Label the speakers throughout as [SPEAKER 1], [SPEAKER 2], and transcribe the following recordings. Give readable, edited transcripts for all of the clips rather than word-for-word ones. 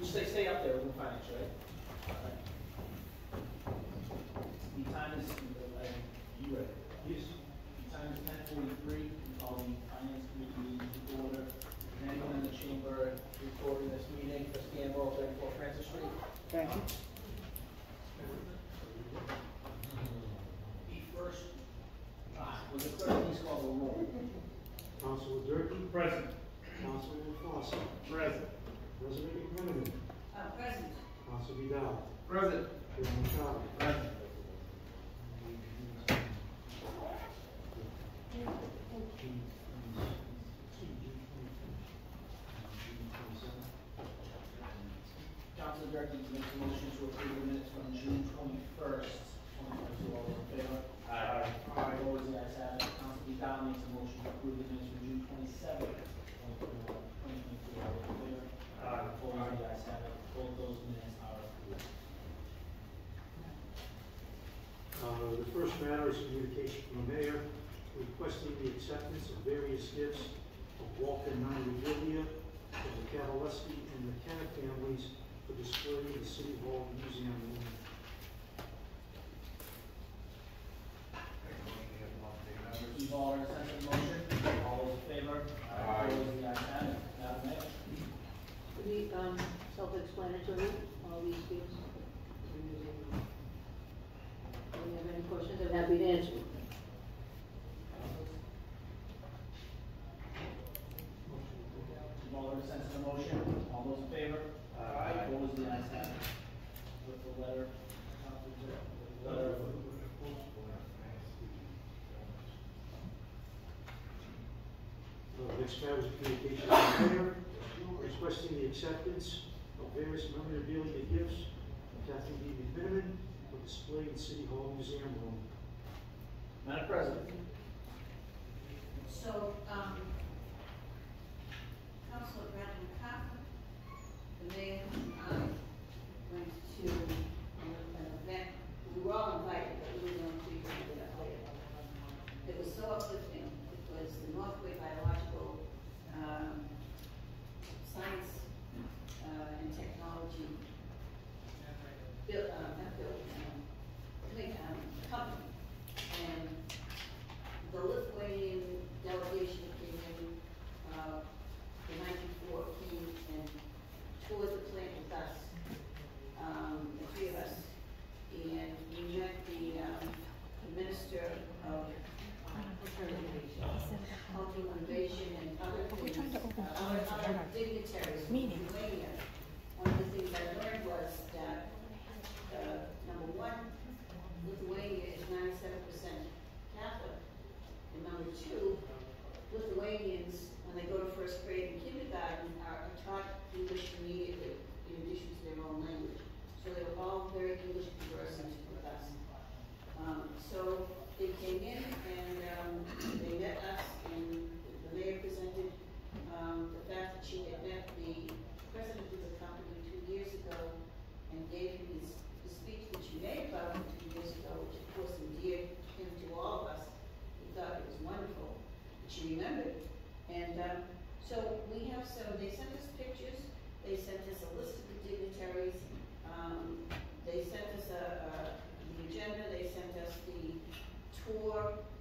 [SPEAKER 1] stay up there, we'll finance, right? Alright. The time is, you ready? Yes. The time is 10:43, we call the finance committee meeting to order. Is anyone in the chamber recording this meeting for Scanboro 34 Francis Street?
[SPEAKER 2] Thank you.
[SPEAKER 1] The first, will the clerk please call the roll?
[SPEAKER 3] Councilor Durkee.
[SPEAKER 2] Present.
[SPEAKER 3] Councilman Foster.
[SPEAKER 2] Present.
[SPEAKER 3] President McMenamin.
[SPEAKER 4] Present.
[SPEAKER 3] Councilor Vidal.
[SPEAKER 2] Present.
[SPEAKER 3] Chairman Machado.
[SPEAKER 2] Present.
[SPEAKER 1] Councilor Durkee makes a motion to approve the minutes from June 21st, 2022. All those in favor?
[SPEAKER 2] Aye.
[SPEAKER 1] Opposed, the ayes have it. Councilor Vidal makes a motion to approve the minutes from June 27th, 2022. All those in favor?
[SPEAKER 2] Aye.
[SPEAKER 1] Opposed, the ayes have it. Both those minutes are approved.
[SPEAKER 3] The first matter is communication from the mayor requesting the acceptance of various gifts of Walter memorabilia of the Cavaleski and McKenna families for display in the City Hall Museum room.
[SPEAKER 1] You've all heard the sense of the motion. All those in favor?
[SPEAKER 2] Aye.
[SPEAKER 1] Opposed, the ayes have it. Madam Mayor?
[SPEAKER 4] Pretty self-explanatory, all these gifts. Do you have any questions? I'm happy to answer.
[SPEAKER 1] You've all heard the sense of the motion. All those in favor?
[SPEAKER 2] Aye.
[SPEAKER 1] Opposed, the ayes have it. With the letter.
[SPEAKER 3] Next matter is communication from the mayor requesting the acceptance of various memorabilia gifts of Kathleen D. McMenamin for display in City Hall Museum room.
[SPEAKER 1] Madam President?
[SPEAKER 5] So, Councilor Bradley Coffin, the mayor, went to an event. We were all invited, but we were going to be up later. It was so uplifting. It was the Northway Biological Science and Technology company. And the Lithuanian delegation came in, the night before, came and toured the plant with us, the three of us. And we met the minister of health innovation and other things, other dignitaries from Lithuania. One of the things I learned was that, number one, Lithuania is 97% Catholic. And number two, Lithuanians, when they go to first grade and kindergarten, are taught English immediately, in addition to their own language. So they were all very English conversant with us. So they came in and they met us, and the mayor presented the fact that she had met the president of the company 2 years ago and gave him the speech that she made about him 2 years ago, which of course endeared him to all of us. We thought it was wonderful that she remembered. And so we have they sent us pictures, they sent us a list of the dignitaries, they sent us the agenda, they sent us the tour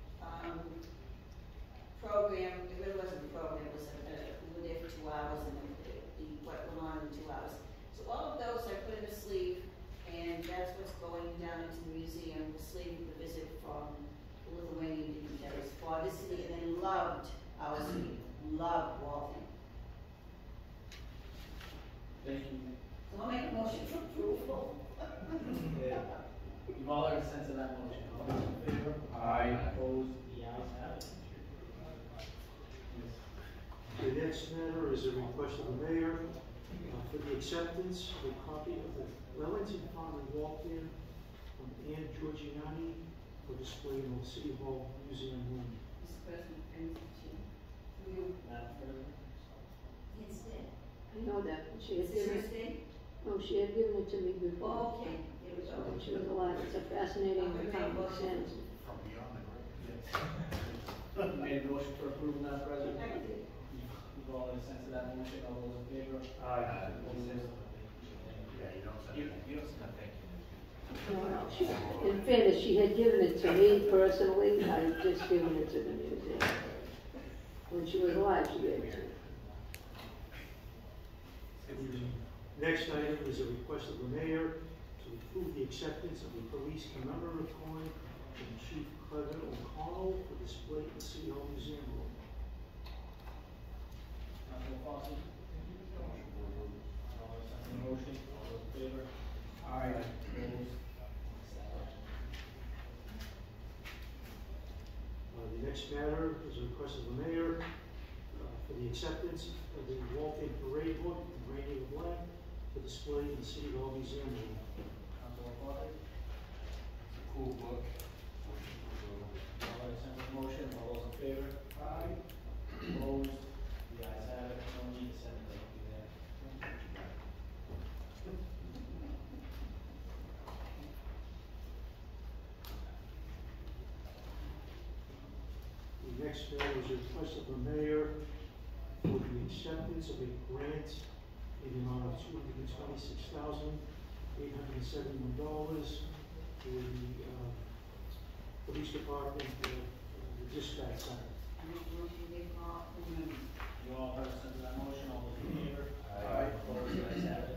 [SPEAKER 5] program. It really wasn't a program, it was we were there for 2 hours and what went on in 2 hours. So all of those I put in a sleeve, and that's what's going down into the museum, the sleeve of the visit from the Lithuanian dignitaries for the city, and they loved our city, loved Waltham.
[SPEAKER 1] Thank you.
[SPEAKER 5] So I'll make a motion for approval.
[SPEAKER 1] You've all heard the sense of that motion. All those in favor?
[SPEAKER 2] Aye.
[SPEAKER 1] Opposed, the ayes have it.
[SPEAKER 3] The next matter is a request of the mayor for the acceptance of a copy of the Wellington Farm in Waltham from Anne Giorgiani for display in the City Hall Museum room.
[SPEAKER 5] Mr. President, and you,
[SPEAKER 1] Madam President?
[SPEAKER 5] it's dead.
[SPEAKER 4] I know that. She
[SPEAKER 5] Is
[SPEAKER 4] had
[SPEAKER 5] this
[SPEAKER 4] given
[SPEAKER 5] your thing?
[SPEAKER 4] Oh, she had given it to me before.
[SPEAKER 5] Oh, okay, here we go.
[SPEAKER 4] She was alive. It's a fascinating comic sense.
[SPEAKER 1] You made a motion for approval, Madam President?
[SPEAKER 5] I did.
[SPEAKER 1] You've all heard the sense of that motion. All those in favor?
[SPEAKER 2] Aye.
[SPEAKER 1] Opposed? The
[SPEAKER 2] You don't send a thank you.
[SPEAKER 4] No, no, she, in fairness, she had given it to me personally, I had just given it to the museum. When she was alive, she gave it to me.
[SPEAKER 3] The next item is a request of the mayor to approve the acceptance of the police commemorative coin from Chief Clement O'Connell for display in the City Hall Museum Room.
[SPEAKER 1] Councilor Fawcett? Motion, all those in favor? Aye. Opposed?
[SPEAKER 3] The next matter is a request of the mayor for the acceptance of the Walking Parade Book from Randy LeBlanc for display in the City Hall Museum Room.
[SPEAKER 1] Councilor Fawcett?
[SPEAKER 2] It's a cool book.
[SPEAKER 1] All right, motion, all those in favor? Aye. Opposed? The ayes have it, no need to send it, thank you there.
[SPEAKER 3] The next matter is a request of the mayor for the acceptance of a grant in the amount of $226,871 for the police department, the dispatch center.
[SPEAKER 1] You all heard us under that motion, all those in favor?
[SPEAKER 2] Aye.
[SPEAKER 1] Opposed? The ayes have it.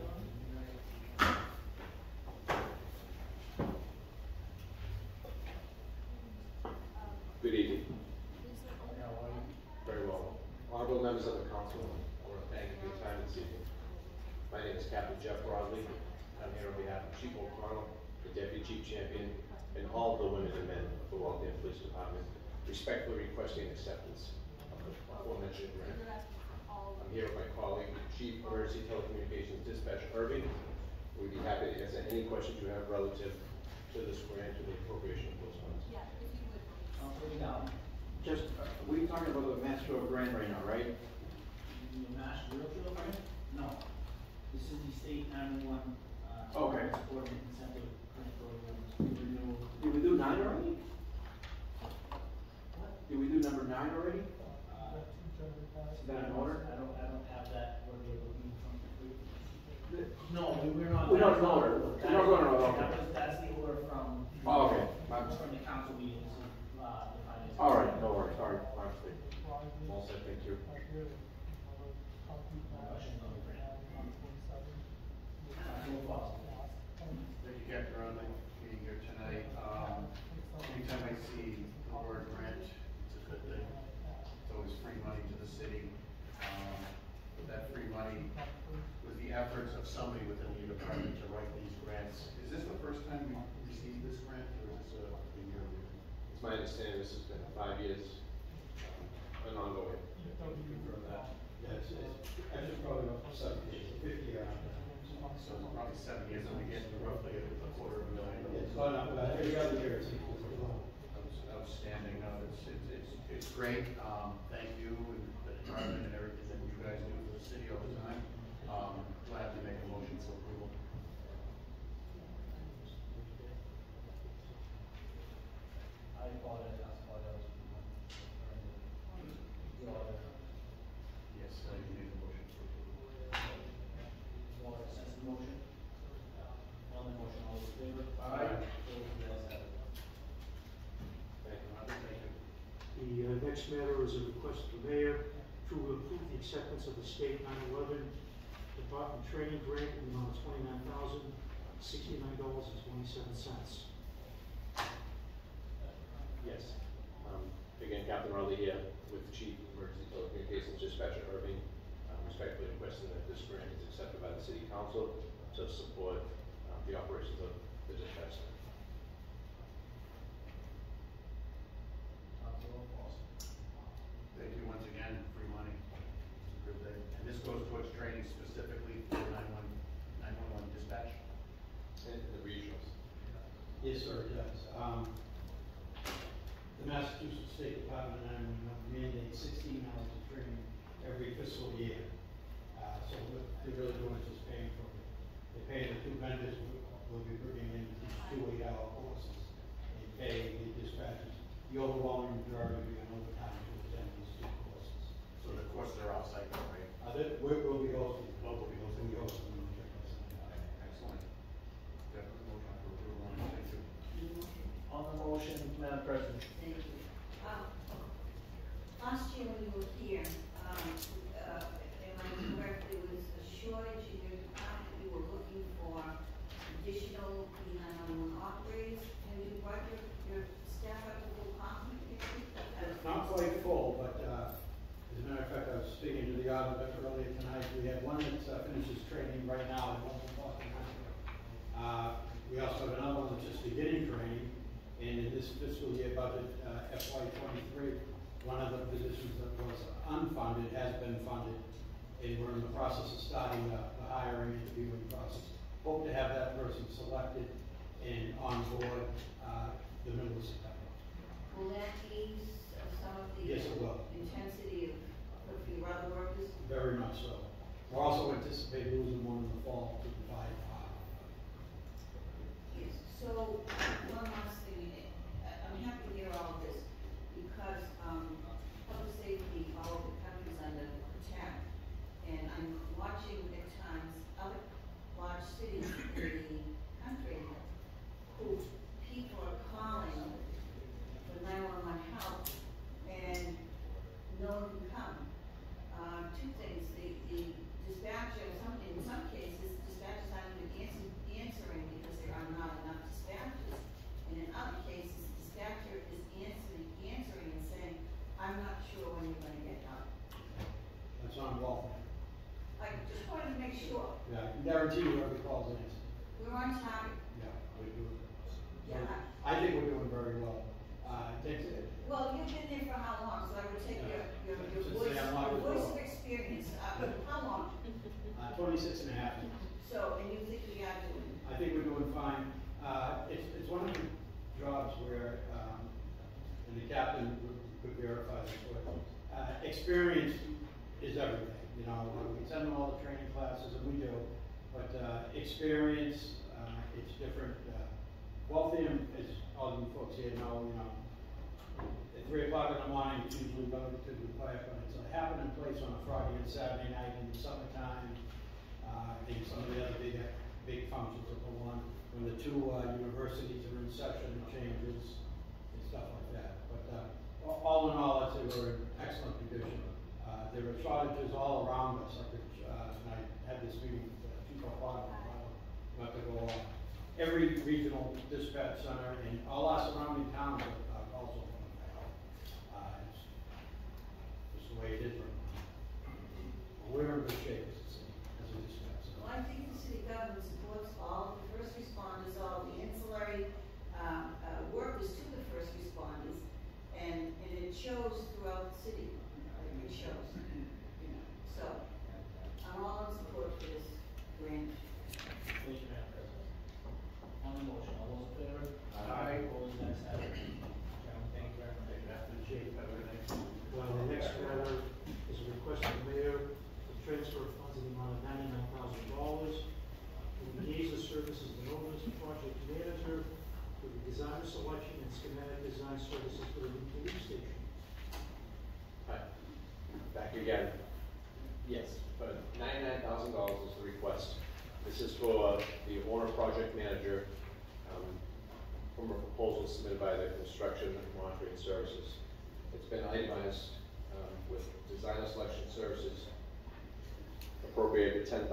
[SPEAKER 6] Good evening.
[SPEAKER 1] How are you?
[SPEAKER 6] Very well. Honorable members of the council, I want to thank you for your time this evening. My name is Captain Jeff Broadley. I'm here on behalf of Chief O'Connell, the Deputy Chief Champion, and all of the women and men of the Waltham Police Department, respectfully requesting acceptance of the aforementioned grant. I'm here with my colleague, Chief Emergency Telecommunications Dispatch Irving. We'd be happy to answer any questions you have relative to this grant or the appropriation of those funds.
[SPEAKER 1] Councilor McDowell?
[SPEAKER 7] Just, we talking about the Mass Road grant right now, right?
[SPEAKER 1] The Mass Real Trail Grant? No. This is the state 911,
[SPEAKER 7] Okay.
[SPEAKER 1] Support and Incentive Grant Program, renewal.
[SPEAKER 7] Did we do 9 already?
[SPEAKER 1] What?
[SPEAKER 7] Did we do number 9 already?
[SPEAKER 1] Is
[SPEAKER 7] that in order?
[SPEAKER 1] I don't have that, what you're looking from. No, we're not.
[SPEAKER 7] We don't know order. We don't go in order, okay.
[SPEAKER 1] That's the order from.
[SPEAKER 7] Oh, okay.
[SPEAKER 1] From the council meetings, the finance.
[SPEAKER 7] All right, no worries, sorry, my mistake.
[SPEAKER 6] All set, thank you.
[SPEAKER 1] Questions on the grant? Councilor Fawcett?
[SPEAKER 2] Thank you, Captain Ronley, for being here tonight. Anytime I see the word grant, it's a good thing. It's always free money to the city. But that free money was the efforts of somebody within the department to write these grants. Is this the first time we received this grant, or is this a year?
[SPEAKER 6] It's my understanding this has been 5 years, and ongoing.
[SPEAKER 2] Confirm that.
[SPEAKER 8] Yes, actually probably about 7 years, 50 years.
[SPEAKER 2] So it's probably 7 years, and we get roughly $250,000.
[SPEAKER 8] It's gone up about every other year, it's equal to the law.
[SPEAKER 2] Outstanding, it's great, thank you and the department and everything that you guys do for the city all the time. Glad to make a motion for approval.
[SPEAKER 1] I apologize, Councilor Fawcett. You all have,
[SPEAKER 2] Yes, you need a motion for approval.
[SPEAKER 1] you all have a sense of motion? On the motion, all those in favor?
[SPEAKER 2] Aye.
[SPEAKER 1] Opposed? The ayes have it.
[SPEAKER 6] Thank you.
[SPEAKER 2] Thank you.
[SPEAKER 3] The next matter is a request of the mayor to approve the acceptance of the state 9/11 Department Training Grant in the amount of $29,069.27.
[SPEAKER 6] Yes. Again, Captain Raleigh here with Chief Emergency Telecommunications Dispatcher Irving, respectfully requesting that this grant is accepted by the City Council to support the operations of the dispatch center.
[SPEAKER 1] Councilor Fawcett?
[SPEAKER 2] Thank you once again, free money, it's a good thing. And this goes towards training specifically for 911 dispatch.
[SPEAKER 6] And the regionals.
[SPEAKER 8] Yes, sir, it does. The Massachusetts State Department of 911 mandates 16 hours of training every fiscal year. So what they're really doing is just paying for it. They pay the 2 vendors will be bringing in these 2 8-hour courses. They pay the dispatchers, the overwhelming majority will be on overtime to attend these 2 courses.
[SPEAKER 2] So the courses are off-site, right?
[SPEAKER 8] We'll be hosting.
[SPEAKER 2] We'll be hosting.
[SPEAKER 8] We'll be hosting them.
[SPEAKER 2] Excellent.
[SPEAKER 8] tonight. We have one that finishes training right now at Waltham Park in Huntsville. We also have another one that's just beginning training, and in this fiscal year budget, FY '23, one of the positions that was unfunded has been funded, and we're in the process of starting the hiring and interviewing process. Hope to have that person selected and on board the middle of September.
[SPEAKER 5] Will that ease some of the
[SPEAKER 8] Yes, it will.
[SPEAKER 5] intensity of your other workers?
[SPEAKER 8] Very much so. We're also anticipating losing one in the fall to the fire department.
[SPEAKER 5] Yes, so, one last thing, I'm happy to hear all of this, because, public safety all over the country is under attack. And I'm watching at times other large cities in the country who people are calling for 911 help, and no one can come. Two things, the dispatcher, in some cases, dispatchers aren't even answering because there are not enough dispatchers. And in other cases, the dispatcher is answering and saying, I'm not sure when you're gonna get help.
[SPEAKER 8] That's on Waltham.
[SPEAKER 5] I just wanted to make sure,
[SPEAKER 8] Yeah, I can guarantee you every call's answered.
[SPEAKER 5] we're on target.
[SPEAKER 8] Yeah, we do.
[SPEAKER 5] Yeah.
[SPEAKER 8] I think we're doing very well.
[SPEAKER 5] Well, you've been there for how long, so I would take your
[SPEAKER 8] Since
[SPEAKER 5] voice,
[SPEAKER 8] day I'm
[SPEAKER 5] your
[SPEAKER 8] not
[SPEAKER 5] voice
[SPEAKER 8] before.
[SPEAKER 5] of experience, how long?
[SPEAKER 8] 26 and a half.
[SPEAKER 5] So, and you think we are doing?
[SPEAKER 8] I think we're doing fine. It's one of the jobs where, and the captain could verify this, but, experience is everything. You know, we send them all the training classes, and we do, but, experience, it's different. Waltham, as all you folks here know, at 3 o'clock in the morning, it's usually going to the fire, but it's a happening place on a Friday and Saturday night in the summertime. And some of the other big functions that go on when the two universities are in session and changes and stuff like that. But all in all, I'd say we're in excellent condition. There are shortages all around us. And I had this meeting with Chief O'Connor, not to go on. Every regional dispatch center and all our surrounding towns are also going to help. It's just the way it is right now. We're in good shape as a dispatch center.
[SPEAKER 5] Well, I think the city government supports all the first responders, all the ancillary, workers to the first responders, and it shows throughout the city. It shows, so, I'm all in support for this grant.
[SPEAKER 1] Thank you, Madam President. On the motion, all those in favor?
[SPEAKER 2] Aye.
[SPEAKER 1] Opposed, ayes have it. Gentlemen, thank you very much.
[SPEAKER 2] After the chief, have a good night.
[SPEAKER 3] The next matter is a request from the mayor to transfer funds in the amount of $99,000 to engage the services of the Novus project manager for the design selection and schematic design services for the new police station.
[SPEAKER 6] Hi, back again. Yes, but $99,000 is the request. This is for the owner project manager, from a proposal submitted by the construction and monitoring services. It's been itemized, with designer selection services appropriated $10,000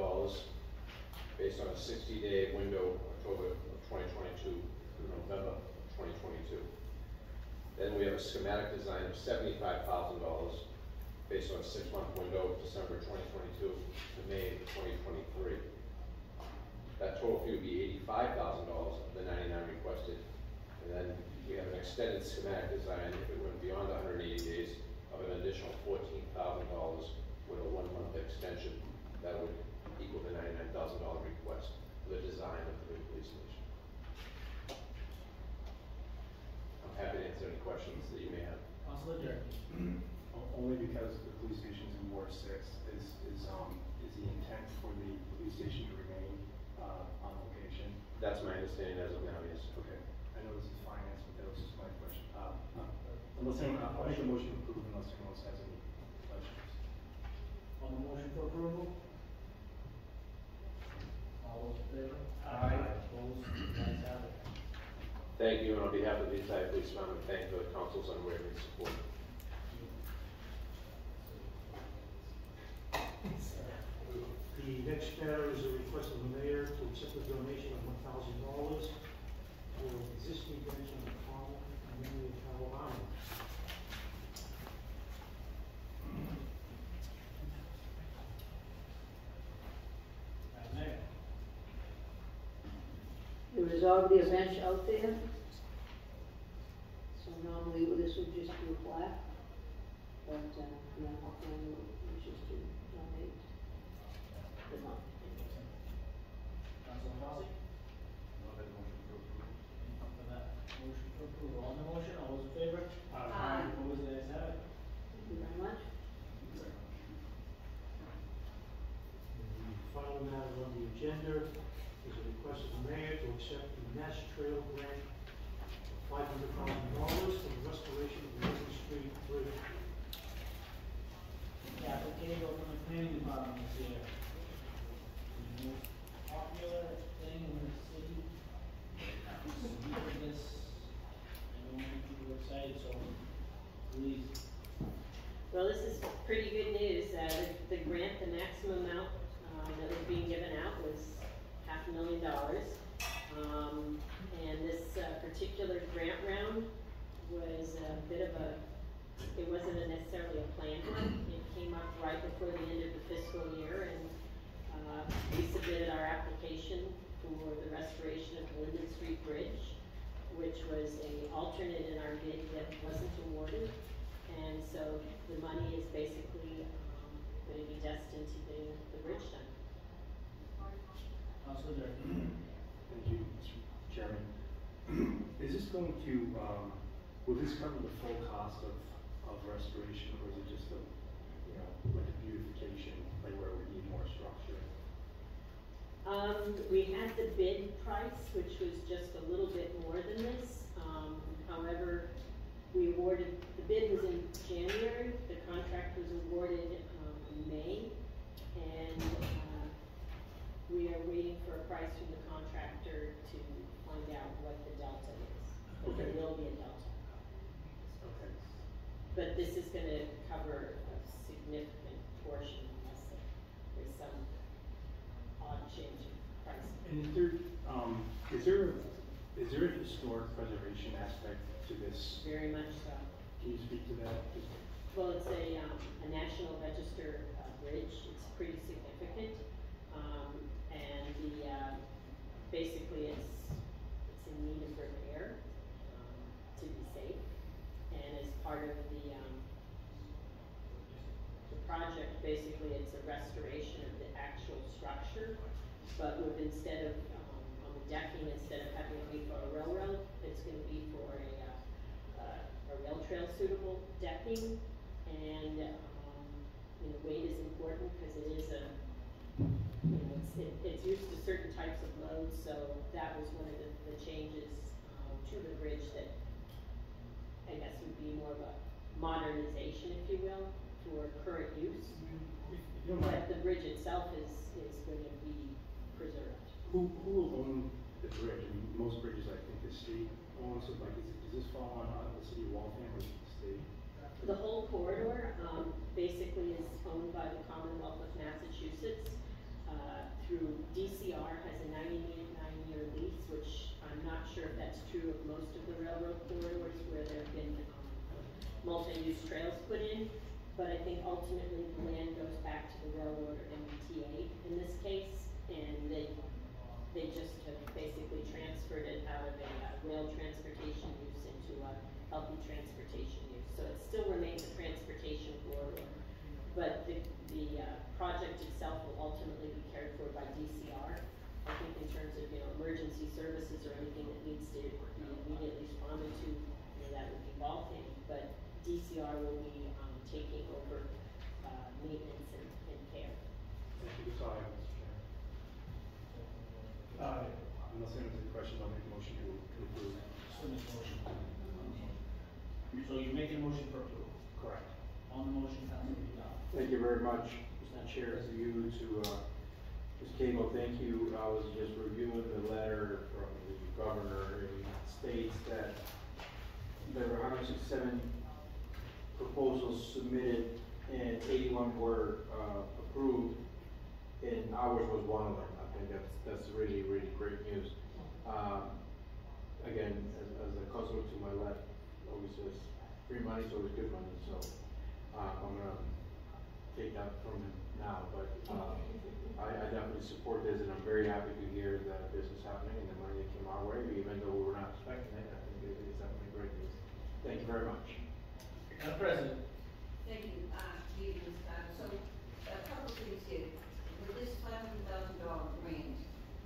[SPEAKER 6] based on a 60-day window, October of 2022 through November of 2022. Then we have a schematic design of $75,000 based on a 6-month window, December 2022 to May 2023. That total fee would be $85,000 of the $99,000 requested. And then we have an extended schematic design if it went beyond 180 days of an additional $14,000 with a 1-month extension. That would equal the $99,000 request for the design of the new police station. I'm happy to answer any questions that you may have.
[SPEAKER 1] Councilor Durkee.
[SPEAKER 9] Only because the police station's in Ward 6 is the intent for the police station to remain on location.
[SPEAKER 6] That's my understanding as of now, yes.
[SPEAKER 9] Okay. I know this is finance, but that was just my question. Unless anyone, I'll make a motion to approve unless anyone else has any questions.
[SPEAKER 1] On the motion for approval? All those in favor?
[SPEAKER 2] Aye.
[SPEAKER 1] Opposed, ayes have it.
[SPEAKER 6] Thank you, and on behalf of the entire police department, thank the council's unwavering support.
[SPEAKER 3] The next matter is a request of the mayor to accept a donation of $1,000 for existing bench on the Carmel Community Carolina.
[SPEAKER 4] There was already a bench out there. So normally this would just be a plaque, but, yeah, our family wishes to donate the money.
[SPEAKER 1] Councilman Fossey?
[SPEAKER 2] I'll make a motion for approval.
[SPEAKER 1] For that motion for approval, on the motion, all those in favor?
[SPEAKER 5] Aye.
[SPEAKER 1] Opposed, the ayes have it.
[SPEAKER 4] Thank you very much.
[SPEAKER 3] The final matter on the agenda is a request of the mayor to accept the Nash Trail grant of $500,000 for the restoration of the Main Street Bridge.
[SPEAKER 1] Captain Cagle from the planning department is here. The most popular thing in the city. This, I know many people are excited, so please.
[SPEAKER 10] Well, this is pretty good news. The grant, the maximum amount that was being given out was $500,000. And this particular grant round was a bit of it wasn't necessarily a planned one. It came up right before the end of the fiscal year, and we submitted our application for the restoration of the Linden Street Bridge, which was an alternate in our bid that wasn't awarded. And so the money is basically going to be destined to getting the bridge done.
[SPEAKER 1] Councilor Durkin.
[SPEAKER 9] Thank you, Mr. Chairman. Is this going to, will this cover the full cost of restoration, or is it just a, like a beautification, like where we need more structure?
[SPEAKER 10] We had the bid price, which was just a little bit more than this. However, we awarded, the bid was in January, the contract was awarded in May, and we are waiting for a price from the contractor to find out what the delta is. But there
[SPEAKER 9] Okay.
[SPEAKER 10] will be a delta.
[SPEAKER 9] Okay.
[SPEAKER 10] But this is gonna cover a significant portion unless there's some odd change in pricing.
[SPEAKER 9] And is there a historic preservation aspect to this?
[SPEAKER 10] Very much so.
[SPEAKER 9] Can you speak to that?
[SPEAKER 10] Well, it's a National Register bridge. It's pretty significant. And basically it's in need of repair, to be safe. And as part of the project, basically it's a restoration of the actual structure, but with instead of, on the decking, instead of having it be for a railroad, it's gonna be for a rail trail suitable decking. And, weight is important because it is it's used to certain types of loads, so that was one of the changes, to the bridge that I guess would be more of a modernization, if you will, for current use. But the bridge itself is going to be preserved.
[SPEAKER 9] Who will own the bridge? I mean, most bridges, I think, the state owns it. Like, does this fall on the city of Waltham or the state?
[SPEAKER 10] The whole corridor, basically is owned by the Commonwealth of Massachusetts, through DCR has a 99-year lease, which I'm not sure if that's true of most of the railroad corridors where there have been, multi-use trails put in. But I think ultimately the land goes back to the railroad or MBTA in this case, and they just have basically transferred it out of a rail transportation use into a healthy transportation use. So it still remains a transportation corridor, but the project itself will ultimately be cared for by DCR. I think in terms of, emergency services or anything that needs to be immediately responded to, that would be Waltham, but DCR will be taking over maintenance and care.
[SPEAKER 9] Thank you. That's all I have, Mr. Chairman. Unless anyone has any questions, I'll make a motion to approve.
[SPEAKER 1] Still make a motion. So you're making a motion for approval?
[SPEAKER 9] Correct.
[SPEAKER 1] On the motion, Councilor Vidal.
[SPEAKER 7] Thank you very much, Mr. Chair, to you, to Ms. Cagle, thank you. I was just reviewing the letter from the governor. It states that there were 167 proposals submitted and 81 were approved, and ours was one of them. I think that's really, really great news. Again, as a customer to my left always says, free money is always good money, so I'm gonna take that from him now, but I definitely support this, and I'm very happy to hear that this is happening and the money that came come our way, even though we were not expecting it. I think it is definitely great news. Thank you very much.
[SPEAKER 1] Madam President.
[SPEAKER 5] Thank you, Ms. Carter. So, a couple of things here. With this $500,000 grant,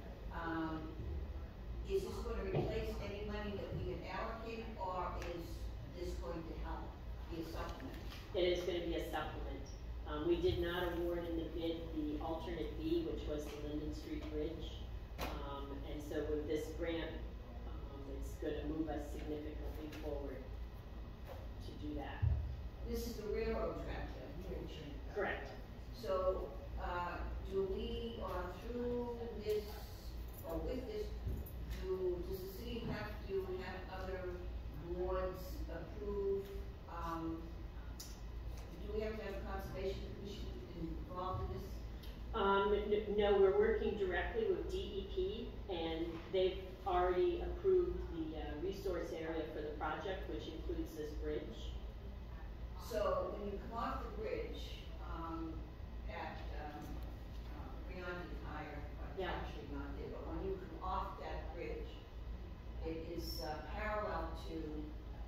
[SPEAKER 5] is this going to replace any money that we had allocated, or is this going to help be a supplement?
[SPEAKER 10] It is gonna be a supplement. We did not award in the bid the alternate B, which was the Linden Street Bridge. And so with this grant, it's gonna move us significantly forward to do that.
[SPEAKER 5] This is the railroad track, bridge.
[SPEAKER 10] Correct.
[SPEAKER 5] So, do we, or through this, or with this, does the city have to have other boards approve, do we have to have a conservation commission involved in this?
[SPEAKER 10] No, we're working directly with DEP, and they've already approved the resource area for the project, which includes this bridge.
[SPEAKER 5] So when you come off the bridge, at, beyond the tire,
[SPEAKER 10] Yeah.
[SPEAKER 5] actually not there, but when you come off that bridge, it is parallel to,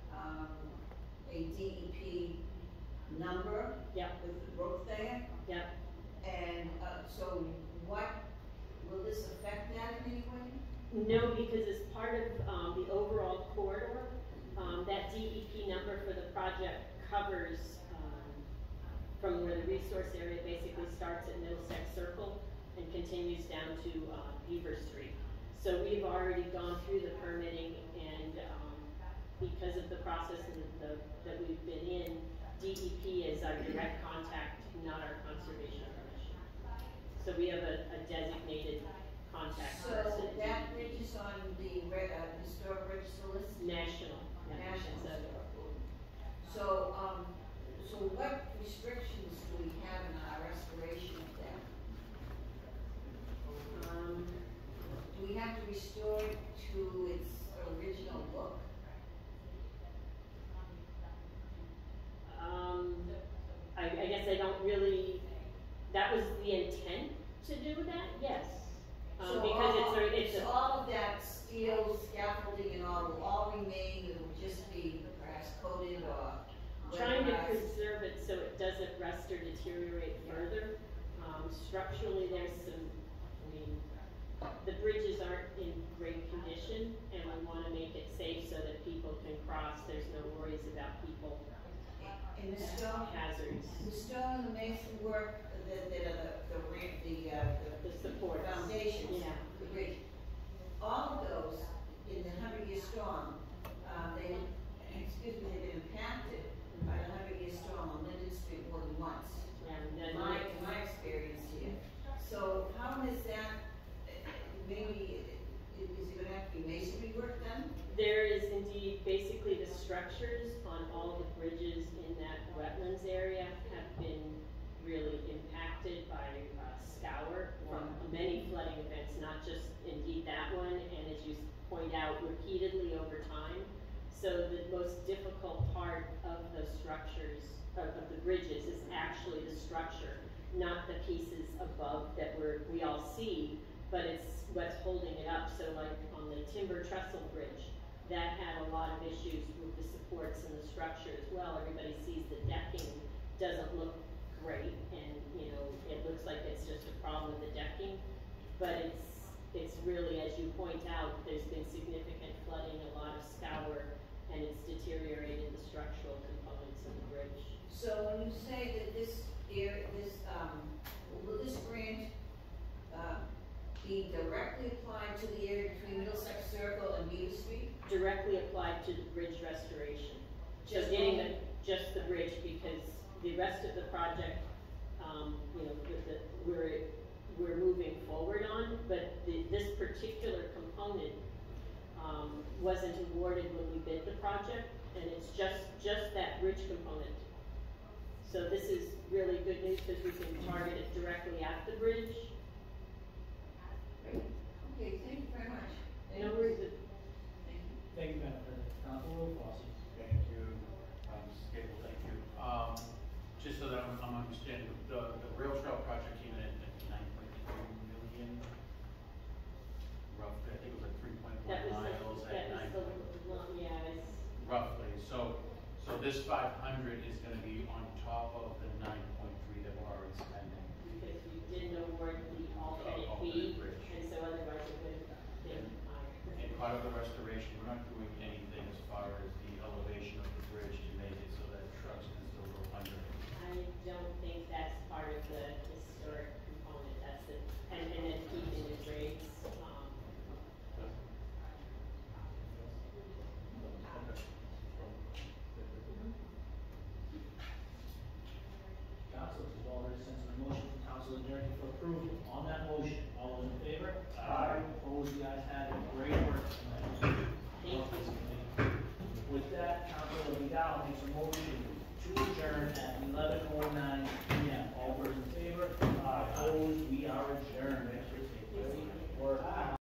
[SPEAKER 5] a DEP number.
[SPEAKER 10] Yeah.
[SPEAKER 5] With the brook there,
[SPEAKER 10] Yeah.
[SPEAKER 5] and, so what, will this affect that in any way?
[SPEAKER 10] No, because as part of the overall corridor, that DEP number for the project covers from where the resource area basically starts at Middlesex Circle and continues down to Beaver Street. So we've already gone through the permitting, and because of the process that we've been in, DEP is our direct contact, not our conservation commission. So we have a designated contact
[SPEAKER 5] So
[SPEAKER 10] person.
[SPEAKER 5] that bridge is on the historic register list?
[SPEAKER 10] National.
[SPEAKER 5] National
[SPEAKER 10] So-
[SPEAKER 5] Historic. So, so what restrictions do we have in our restoration of that? Do we have to restore it to its original look?
[SPEAKER 10] I guess I don't really, that was the intent to do that, yes.
[SPEAKER 5] So
[SPEAKER 10] Because it's
[SPEAKER 5] so all of that steel scaffolding and all will all remain, it will just be perhaps coated or
[SPEAKER 10] trying to
[SPEAKER 5] weatherized?
[SPEAKER 10] preserve it so it doesn't rust or deteriorate further. Structurally, there's some, the bridges aren't in great condition, and we wanna make it safe so that people can cross, there's no worries about people
[SPEAKER 5] And the stone,
[SPEAKER 10] hazards,
[SPEAKER 5] the stone, the mason work, the ramp,
[SPEAKER 10] the supports.
[SPEAKER 5] foundations,
[SPEAKER 10] Yeah.
[SPEAKER 5] the bridge, all of those in the 100-year storm, they've been impacted by the 100-year storm on Linden Street more than once.
[SPEAKER 10] Yeah, and then
[SPEAKER 5] In my experience here. So how is that, maybe, is it gonna have to be masonry work done?
[SPEAKER 10] there is indeed, basically the structures on all the bridges in that wetlands area have been really impacted by scour from many flooding events, not just indeed that one, and as you point out, repeatedly over time. So the most difficult part of the structures, of the bridges, is actually the structure, not the pieces above that we all see, but it's what's holding it up. So like on the timber trestle bridge, that had a lot of issues with the supports and the structure as well. Everybody sees the decking doesn't look great, and it looks like it's just a problem with the decking, but it's really, as you point out, there's been significant flooding, a lot of scour, and it's deteriorated the structural components of the bridge.
[SPEAKER 5] So when you say that will this grant, be directly applied to the area between Middlesex Circle and Beaver Street?
[SPEAKER 10] Directly applied to the bridge restoration. So
[SPEAKER 5] Just
[SPEAKER 10] getting
[SPEAKER 5] only-
[SPEAKER 10] just the bridge, because the rest of the project, we're moving forward on, but this particular component, wasn't awarded when we bid the project, and it's just that bridge component. So this is really good news, because we can target it directly at the bridge.
[SPEAKER 5] Okay, thank you very much.
[SPEAKER 10] No worries.
[SPEAKER 5] Thank you.
[SPEAKER 1] Thank you, Madam President. Councilwoman Fossey.
[SPEAKER 2] Thank you, Mrs. Gable, thank you. Just so that I'm understanding, the rail trail project came in at 9.3 million, roughly, I think it was like 3.1.
[SPEAKER 10] That was
[SPEAKER 2] this 500 is gonna be on top of the 9.3 that we're already spending.
[SPEAKER 10] Because you didn't award the alternate
[SPEAKER 2] Alternate
[SPEAKER 10] fee,
[SPEAKER 2] bridge.
[SPEAKER 10] and so otherwise it would have been higher.
[SPEAKER 2] And part of the restoration, we're not doing anything as far as the elevation of the bridge to make it so that trucks can still go under it.
[SPEAKER 10] I don't think that's part of the historic component, that's the, and then keeping the grades,
[SPEAKER 1] Council, this is already sent to the motion from Council Adjourned for approval. On that motion, all those in favor? Aye. Opposed, the ayes have it. Great work tonight. With that, Council Vidal makes a motion to adjourn at 11:09